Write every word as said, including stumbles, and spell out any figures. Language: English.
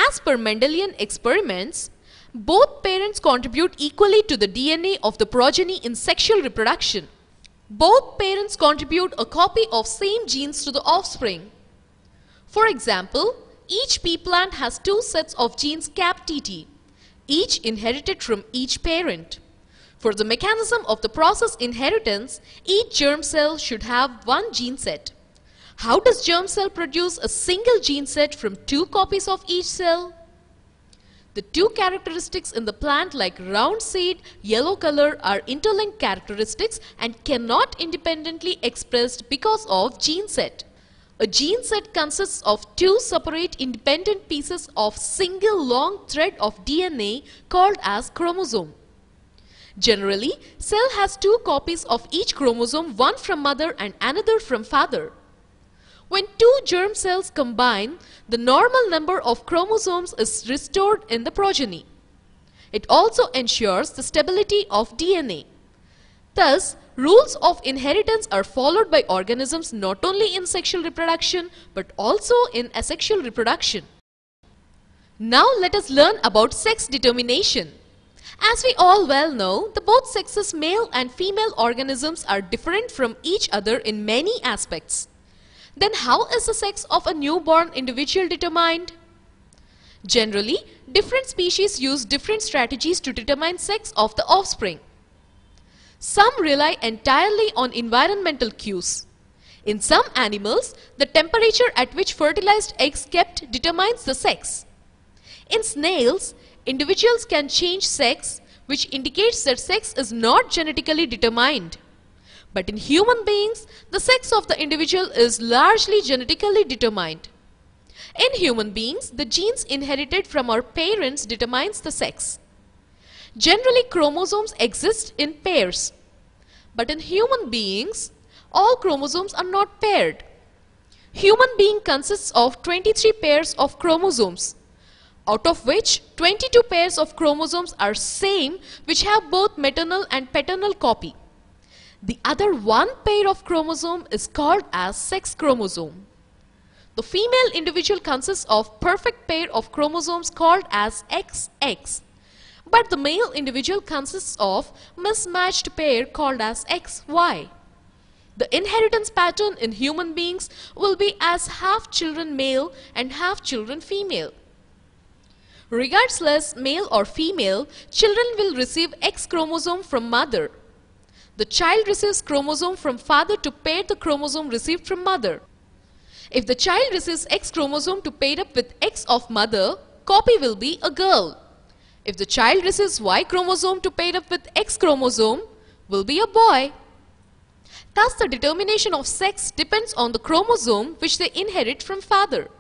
As per Mendelian experiments, both parents contribute equally to the D N A of the progeny in sexual reproduction. Both parents contribute a copy of same genes to the offspring. For example, each pea plant has two sets of genes Cap-T, each inherited from each parent. For the mechanism of the process inheritance, each germ cell should have one gene set. How does germ cell produce a single gene set from two copies of each cell? The two characteristics in the plant like round seed, yellow color are interlinked characteristics and cannot independently expressed because of gene set. A gene set consists of two separate independent pieces of single long thread of D N A called as chromosome. Generally, cell has two copies of each chromosome, one from mother and another from father. When two germ cells combine, the normal number of chromosomes is restored in the progeny. It also ensures the stability of D N A. Thus, rules of inheritance are followed by organisms not only in sexual reproduction but also in asexual reproduction. Now let us learn about sex determination. As we all well know, the both sexes, male and female organisms, are different from each other in many aspects. Then how is the sex of a newborn individual determined? Generally, different species use different strategies to determine sex of the offspring. Some rely entirely on environmental cues. In some animals, the temperature at which fertilized eggs kept determines the sex. In snails, individuals can change sex, which indicates that sex is not genetically determined. But in human beings, the sex of the individual is largely genetically determined. In human beings, the genes inherited from our parents determines the sex. Generally, chromosomes exist in pairs. But in human beings, all chromosomes are not paired. Human being consists of twenty-three pairs of chromosomes, out of which twenty-two pairs of chromosomes are same, which have both maternal and paternal copy. The other one pair of chromosome is called as sex chromosome. The female individual consists of perfect pair of chromosomes called as X X. But the male individual consists of mismatched pair called as X Y. The inheritance pattern in human beings will be as half children male and half children female. Regardless male or female, children will receive X chromosome from mother. The child receives chromosome from father to pair the chromosome received from mother. If the child receives X chromosome to pair up with X of mother, copy will be a girl. If the child receives Y chromosome to pair up with X chromosome, will be a boy. Thus, the determination of sex depends on the chromosome which they inherit from father.